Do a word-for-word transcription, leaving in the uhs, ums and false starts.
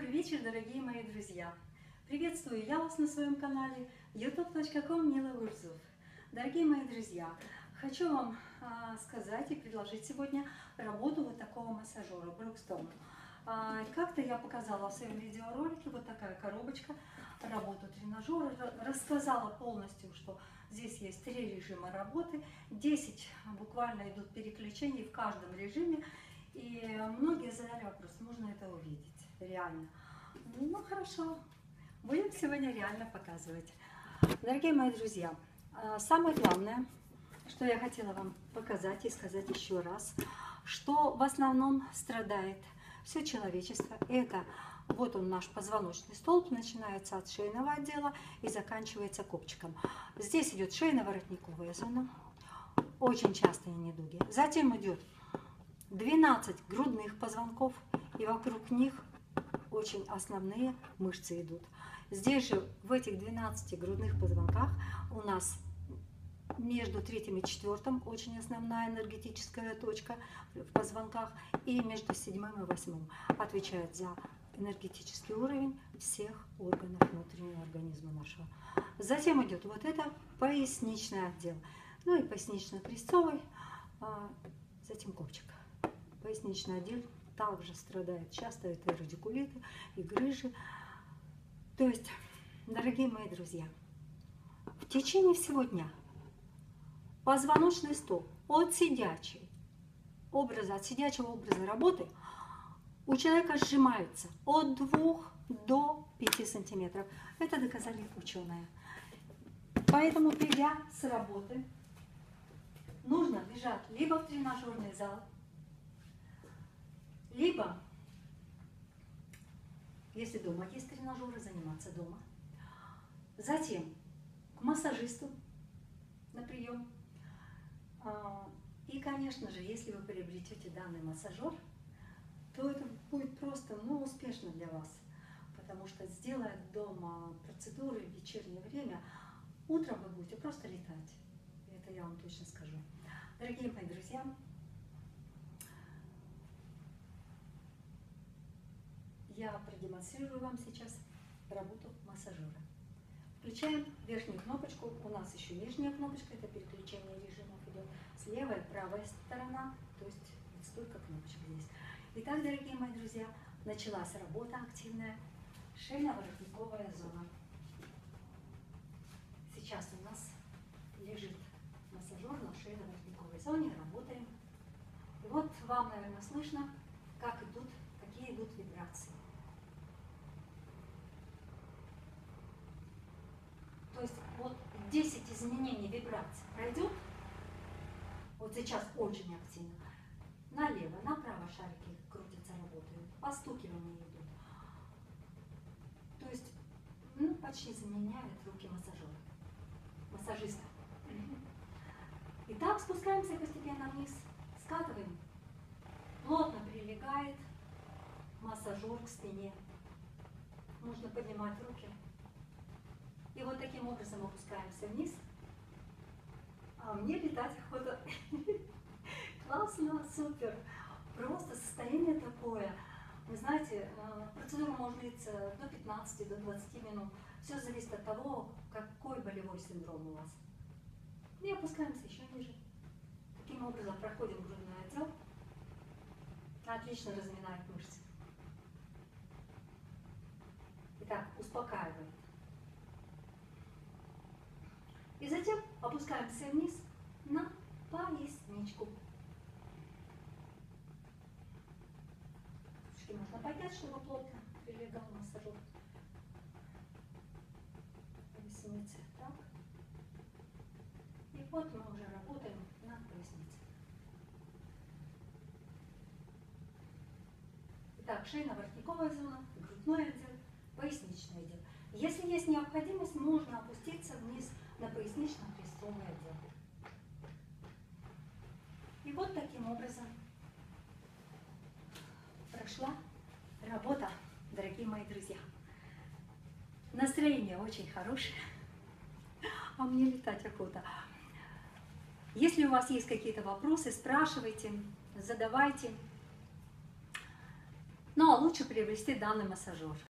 Добрый вечер, дорогие мои друзья! Приветствую я вас на своем канале ютуб точка ком Нила Вырзов. Дорогие мои друзья, хочу вам а, сказать и предложить сегодня работу вот такого массажера Brookstone. А, Как-то я показала в своем видеоролике вот такая коробочка, работу тренажера, рассказала полностью, что здесь есть три режима работы, десять буквально идут переключений в каждом режиме. И многие задали вопрос, можно это увидеть реально. Ну хорошо, будем сегодня реально показывать. Дорогие мои друзья, самое главное, что я хотела вам показать и сказать еще раз, что в основном страдает все человечество. Это вот он наш позвоночный столб, начинается от шейного отдела и заканчивается копчиком. Здесь идет шейно-воротниковая зона, очень частые недуги. Затем идет двенадцать грудных позвонков, и вокруг них очень основные мышцы идут. Здесь же, в этих двенадцати грудных позвонках, у нас между третьим и четвертым очень основная энергетическая точка в позвонках, и между седьмым и восьмым отвечает за энергетический уровень всех органов внутреннего организма нашего. Затем идет вот это поясничный отдел, ну и пояснично-крестцовый, затем копчик. Поясничный отдел также страдает часто, это и радикулиты, и грыжи. То есть, дорогие мои друзья, в течение всего дня позвоночный столб от сидячей образа, от сидячего образа работы у человека сжимается от двух до пяти сантиметров. Это доказали ученые. Поэтому, придя с работы, нужно бежать либо в тренажерный зал, либо, если дома есть тренажеры, заниматься дома. Затем к массажисту на прием. И, конечно же, если вы приобретете данный массажер, то это будет просто, ну, успешно для вас. Потому что, сделая дома процедуры в вечернее время, утром вы будете просто летать. Это я вам точно скажу. Дорогие мои друзья, я продемонстрирую вам сейчас работу массажера. Включаем верхнюю кнопочку. У нас еще нижняя кнопочка, это переключение режимов идет. Слева и правая сторона, то есть вот столько кнопочек здесь. Итак, дорогие мои друзья, началась работа активная. Шейно-воротниковая зона. Сейчас у нас лежит массажер на шейно-воротниковой зоне, работаем. И вот вам, наверное, слышно, как идут, какие идут вибрации. То есть вот десять изменений вибраций пройдет, вот сейчас очень активно, налево, направо шарики крутятся, работают, постукивания идут. То есть, ну, почти заменяет руки массажера, массажиста. Итак, спускаемся постепенно вниз, скатываем, плотно прилегает массажер к спине, нужно поднимать руки. И вот таким образом опускаемся вниз. А мне летать охота. Классно, супер. Просто состояние такое. Вы знаете, процедура может длиться до пятнадцати, до двадцати минут. Все зависит от того, какой болевой синдром у вас. И опускаемся еще ниже. Таким образом проходим грудной отдел. Отлично разминает мышцы. Итак, успокаивает. И затем опускаемся вниз на поясничку. Ручки можно поднять, чтобы плотно прилегал массажер. Поясница. Так. И вот мы уже работаем на пояснице. Итак, шейно-воротниковая зона, грудной отдел, поясничный отдел. Если есть необходимость, можно опуститься вниз на пояснично-крестцовый отдел. И вот таким образом прошла работа, дорогие мои друзья. Настроение очень хорошее, а мне летать охота. Если у вас есть какие-то вопросы, спрашивайте, задавайте. Ну а лучше приобрести данный массажер.